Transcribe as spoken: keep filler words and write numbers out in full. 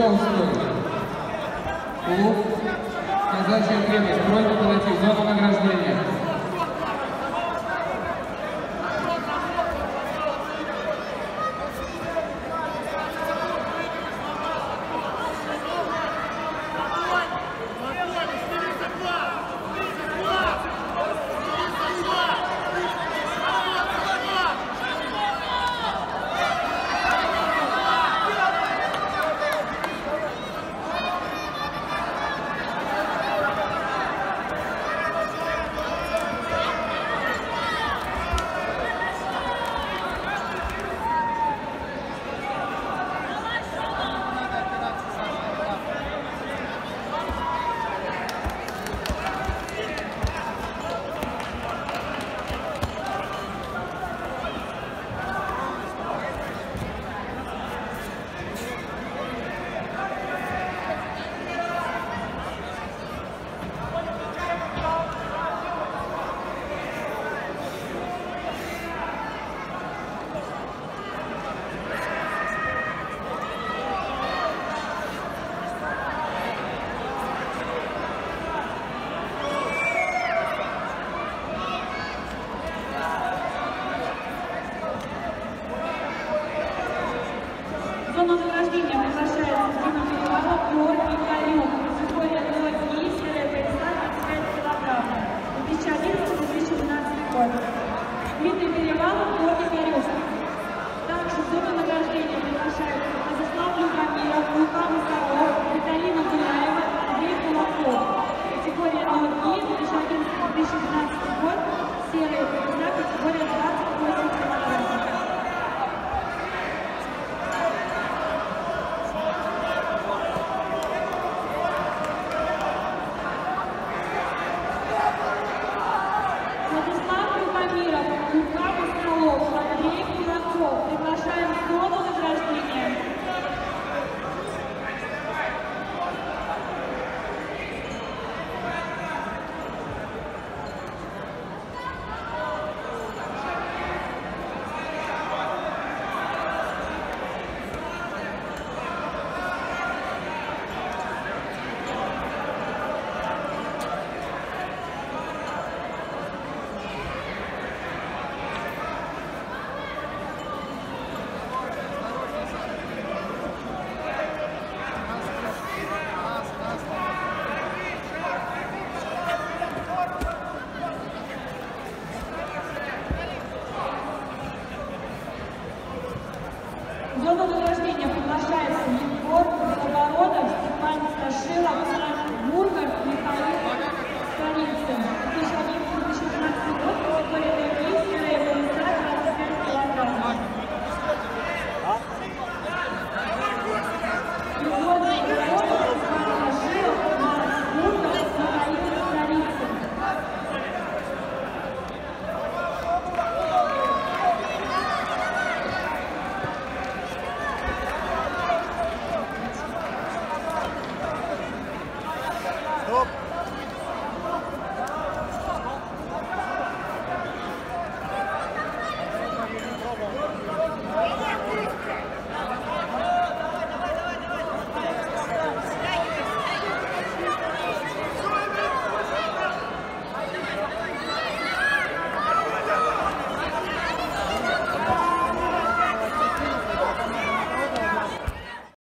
Березовскую. Клуб «Казачья крепость». Просьба подойти в зону награждения. Зону награждения приглашается Дима Перевалов, Георгий Карюк. Категория ноль три, серия пояса тридцать пять килограммов. две тысячи одиннадцатый — две тысячи двенадцатый год. Дмитрий Перевалов, Георгий Карюк. Также в зону награждения приглашаются Владислав Любомиров, Лука Мусоров, Виталина Гуляева, Андрей Кулаков. Категория ноль три, две тысячи одиннадцатый — две тысячи двенадцатый год. Серия пояса, категория двадцать восемь килограммов. Лука Мусоров, Андрей Кулаков. Приглашаем в зону награждения. В зону награждения приглашается Егор Забородов, Степан Сташилов, Бургер, Михаил Старицын.